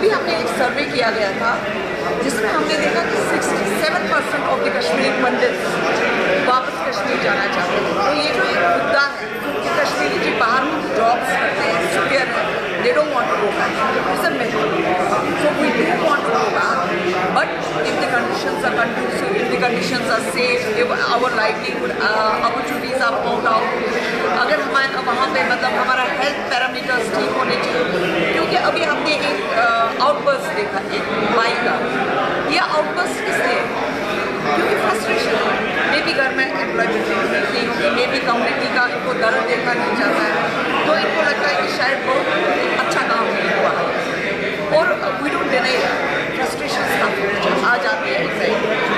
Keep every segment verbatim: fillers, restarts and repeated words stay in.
अभी हमने एक सर्वे किया गया था जिसमें हमने देखा कि सड़सठ percent of the Kashmiri pandits वापस कश्मीर जाना चाहते हैं। तो ये जो एक मुद्दा है कि कश्मीरी जी बाहर जॉब्स करते हैं, सिक्योर है, they don't want to go back. It's a myth. So we do want to go back, but if the conditions are conducive, if the conditions are safe, if our livelihood uh, opportunities are found out, अगर हमारे वहाँ पे मतलब हमारा health parameters ठीक होने चाहिए, क्योंकि अभी हमने एक आउटबर्स्ट देखा एक बाई का। यह आउटबर्स्ट इसलिए क्योंकि फ्रस्ट्रेशन है, मे भी घर में एम्प्लॉयमेंट नहीं होगी, मे भी कम्युनिटी का इनको दर्द देखा नहीं जाता है, तो इनको लगता है कि शायद बहुत अच्छा काम नहीं हुआ है। और वी डोंट डिनाई फ्रस्ट्रेशन आ जाती है exactly.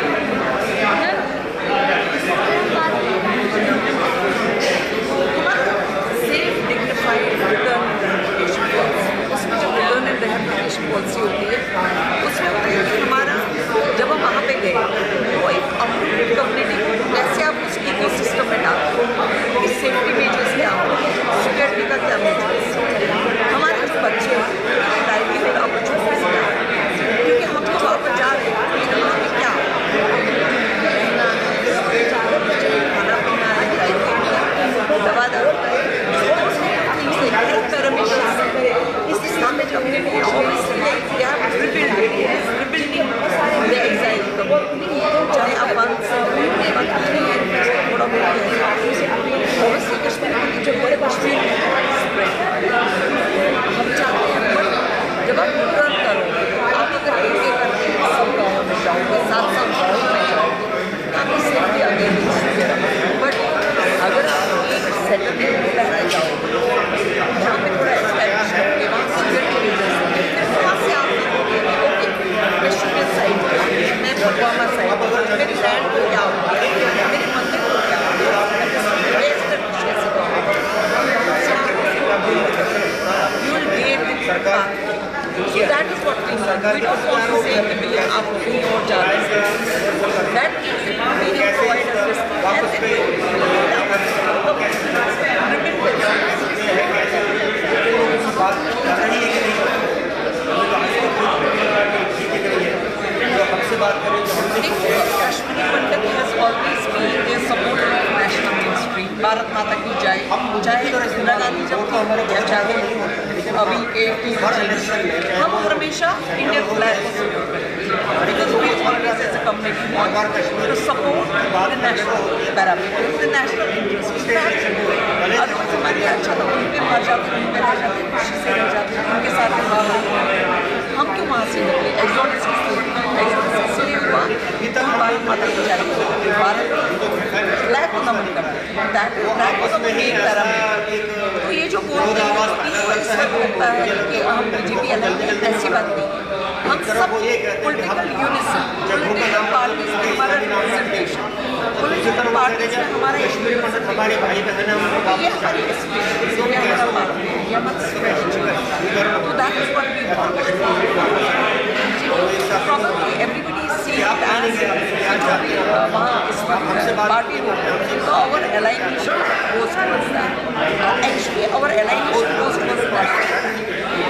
Safe dignified return rehabilitation policy, उसमें जो रिटर्न एंड रिहेबिलिटेशन पॉलिसी होती है उसमें होता है कि हमारा जब हम वहाँ पे गए तो एक अप्रूव्ड कम्युनिटी को कैसे आप उस इको सिस्टम में डालते हो, इस सेफ्टी मेजर्स क्या हो, सिक्योरिटी का क्या मेजर्स, हमारे जो बच्चे हैं लाइवलीहुड अपॉर्चुनिटीज क्या, क्योंकि हम तो वहाँ पर जा रहे हैं लेकिन वहाँ पर क्या रहना है, खाना पीना है, दवा दारू है, हेल्थ पैरामीटर्स इस इस्लाम में जो हमने चाहे आप वन से थोड़ा बहुत कश्मीर जो पूरे कश्मीर हम चाहते हैं, बट जब आप टर्न करो आप अगर एक एक करके सब गाँव में जाओगे, साथ साथ गाँव में जाओगे, आपकी सेफ्टी आगे नहीं, बट अगर आप एक सेटलमेंट में रह जाओगे जहाँ पे थोड़ा एस्टैब्लिश करके वहाँ सिक्योरिटी रीजन वहाँ से आप देखोगे ओके कश्मीर साइड मैं पुलवामा साइड मेरी लैंड को क्या हो गया, मेरे मंदिर को क्या हो गया, मैं एस्टैब्लिश कैसे करूँगा, you will get with So that is what we want. We don't want to say कि भैया आप कहीं और जा रहे हैं। That means we will provide a system and Kashmiri Pandit has always been a supporter of national mainstream. Bharat माता की जय, चाहे इंदिरा गांधी जब थी या चाहे अभी के हम हमेशा इंडियन फ्लैग को सपोर्ट करते हैं, because we always as a community want to support the national parameters, the national interest. Otherwise हमारे अच्छा था उन पर मर जाते, उन पर रह जाते, खुशी से रह जाते, उनके साथ हम क्यों वहाँ से निकले, एग्जॉटिस एग्जॉटिस इसलिए हुआ हम भारत माता की जय, भारत फ्लैग को नमन करते हैं, फ्लैग को नमन एक पैरामीटर। तो ये जो बोलते हैं होता है कि हम बीजेपी अलग है, ऐसी बात नहीं, हम सब पॉलिटिकल यूनिसन, पॉलिटिकल पार्टीज में हमारा रिप्रेजेंटेशन, पॉलिटिकल पार्टीज में हमारा हमारे भाई बहन ये हमारी एस्पिरेशन, ये हमारा पार्टी है, ये हमारा स्ट्रेटजी। तो that is what we want. Probably everybody is seeing it as जो भी वहाँ इस वक्त पार्टी हो, तो our alignment goes towards that. Actually, our alignment goes towards that.